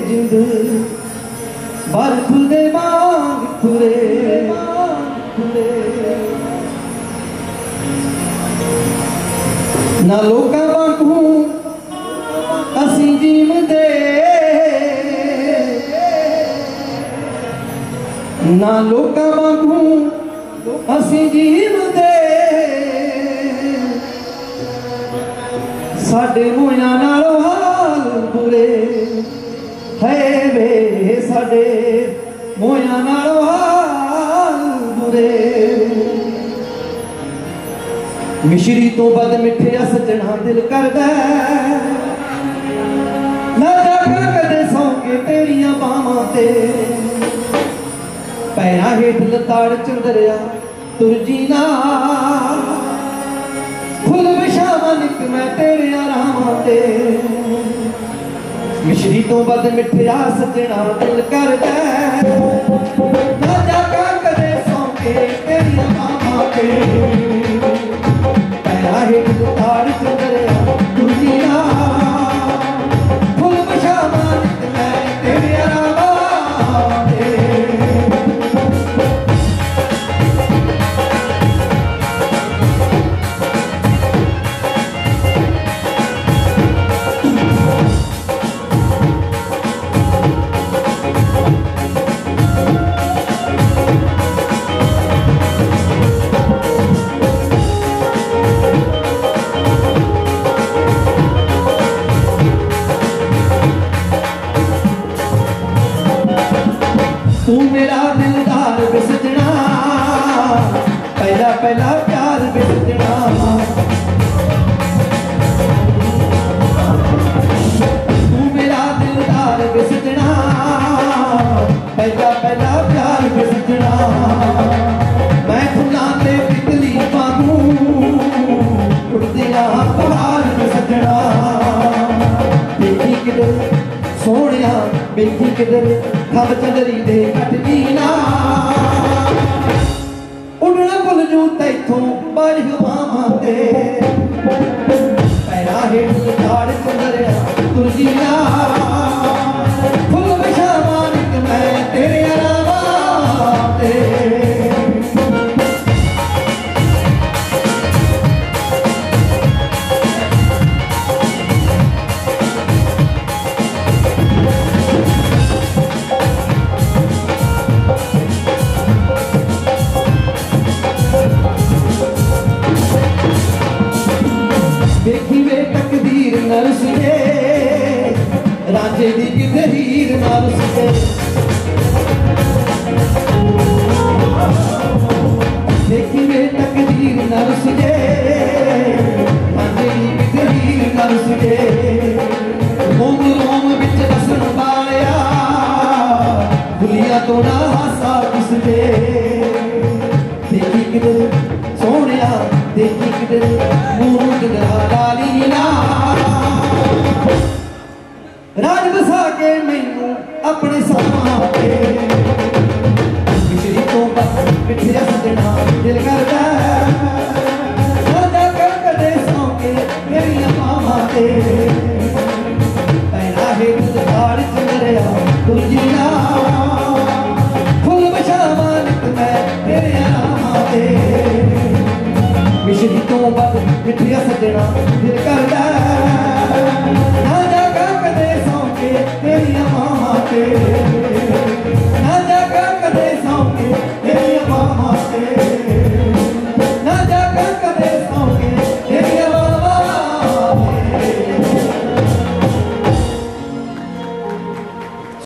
जिंद बर्फ दे वांग तुरे ना लोकां वांगू असीं जीवदे ना लोकां वांगू असीं जीवदे साडे मोया नालों हाल बुरे है वे साडे मोया नालों हाल बुरे मिश्री तो बद मिठिया सजना दिल करदा ना जागा कदे सौ के तेरियां बावां ते पैरां हेठ लताड़ चंदरिया तुर जीना फुल विछावां निक मैं तेरे आरामां ते मिश्री तो बद मिठिया सजना दिल करदा ना जागा कदे सौ के तेरियां बावां ते पैरां हेठ लताड़ चंदरिया तुर जीना फुल विछावां निक मैं तेरे आरामां ते तू मेरा दिलदार बिसजना पहला पहला प्यार बिसजना तू मेरा दिलदार बिसजना पहला पहला प्यार बिसजना मैं फुलां ते तितली वांगू उड़दियां पहाड़ बिसजना देखी किधर सोहणिया बेखी किधर खब चंदरी दे कटदी ना उड़ना भुल जू तैथों बाज हवावां ते पैरां हेठ लताड़ चंदरिया तुर जीना फुल विछावां निक मैं तेरे आरामां ते देखी वे तकदीर नरस दे राजे दी किते हीर नरस दे देखी वे तकदीर नरस दे राजे दी किते हीर नरस दे रोम रोम विच रसन वालिया दुनिया तो ना हासा किस दे देखी किते सोहणिया देखी किधर मूरू किधर डाली ना राज बसा के मैनू अपने सामां ते मिश्री तो बस मिठिया सजना दिल करदा ना कर कदे सौ के मेरियां बावां ते पैरां हेठ लताड़ चंदरिया तुर जीना फुल विछावां निक मैं तेरे आरामां ते मिश्री तो बद मिठिया सजना दिल करदा ना जागा कदे सौ के तेरियां बावां ते